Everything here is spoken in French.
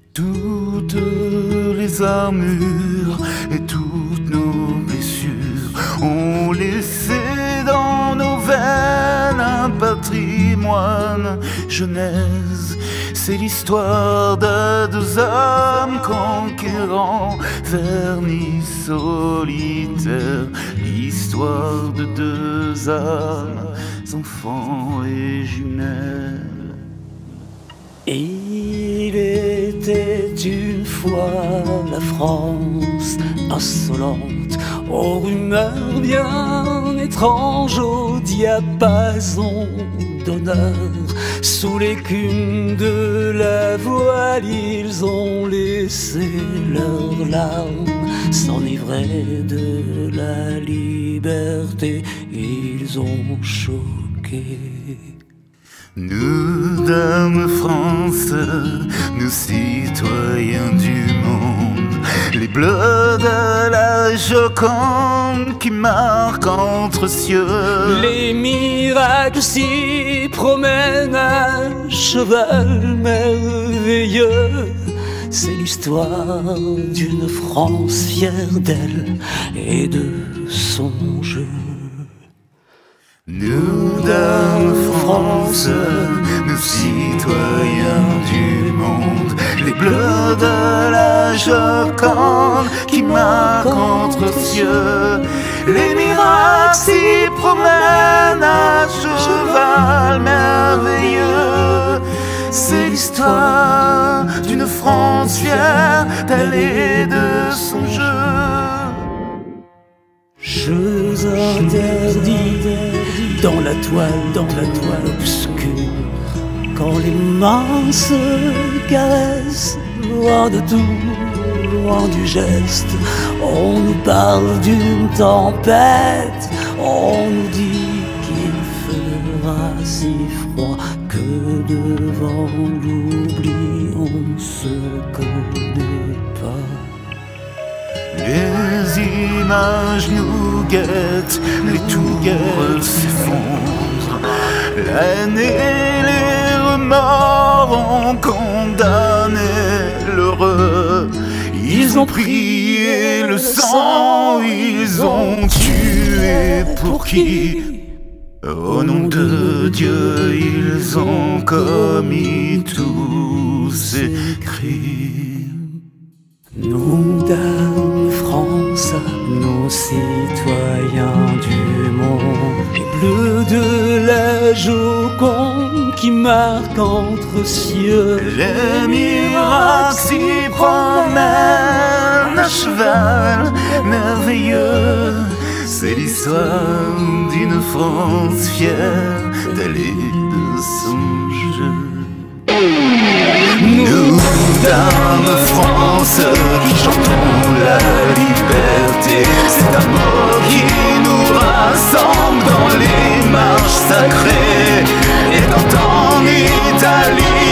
Toutes les armures et toutes nos blessures ont laissé dans nos veines un patrimoine. Genèse, c'est l'histoire de deux hommes conquérants, vernis solitaires, l'histoire de deux âmes, enfants et jumelles. Il était une fois la France insolente, aux rumeurs bien étranges, au diapason d'honneur. Sous l'écume de la voile, ils ont laissé leurs larmes s'enivrer de la liberté. Ils ont choqué. Nous, Dame France, nous citoyens du monde, les bleus de la Joconde qui marquent entre cieux. Les miracles s'y promènent à cheval merveilleux. C'est l'histoire d'une France fière d'elle et de son jeu. Nous, Dame France, nous citoyens du monde, les bleus de la Joconde qui marquent entre cieux. Les miracles s'y promènent à cheval merveilleux. C'est l'histoire d'une France fière d'elle et de son jeu. Jeux interdits dans la toile obscure, quand les mains se caressent, loin de tout, loin du geste. On nous parle d'une tempête, on nous dit qu'il fera si froid que devant l'oubli on ne se reconnaît pas. Les images nous guettent, les tours s'effondrent. La haine et les remords ont condamné l'heureux. Ils ont prié le sang, ils ont tué pour qui? Au nom de Dieu, ils ont commis tous ces crimes. Nous, Dame France, nos citoyens du monde, les bleus de la Joconde qui marquent entre cieux. Les miracles s'y promènent à cheval merveilleux. C'est l'histoire d'une France fière d'elle et de son jeu. Nous, Dame France, qui chantons la liberté, c'est un mot qui nous rassemble dans les marches sacrées. Et quand en Italie